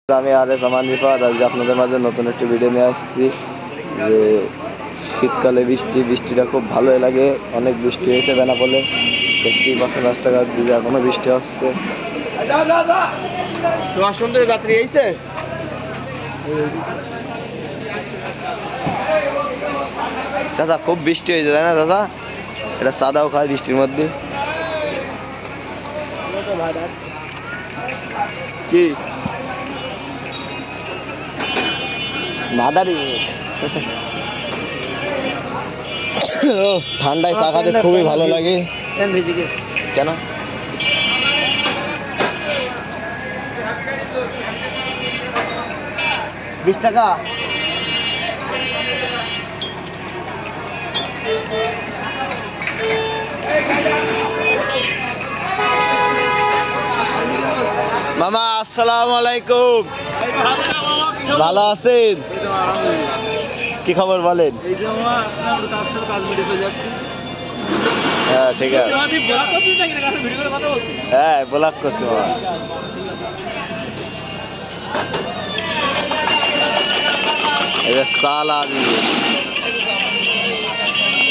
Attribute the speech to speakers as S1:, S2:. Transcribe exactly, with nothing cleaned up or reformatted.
S1: আমি আর এস আমান রিফাত আজকে আপনাদের মাঝে নতুন একটি ভিডিও নিয়ে আসছি। যে শীতকালে বৃষ্টি বৃষ্টিটা খুব ভালোই লাগে, অনেক বৃষ্টি হয়েছে বেনাপোলে, দেখতেই পাচ্ছেন রাস্তাঘাট দিকে এখনো বৃষ্টি হচ্ছে।
S2: তোমার সুন্দর যাত্রী এইছে
S1: চাচা, খুব বৃষ্টি হয়েছে তাই না দাদা? এটা চাঁদাও খায় বৃষ্টির মধ্যে কি মাদারি ঠান্ডায় চা খাতে খুবই ভালো লাগে। কেন বিশ টাকা মামা? আসসালামু আলাইকুম, ভালো আছেন? কি খবর বলেন? হ্যাঁ ঠিক আছে, হ্যাঁ ব্লগ করছি মামা। এটা সালা দিয়ে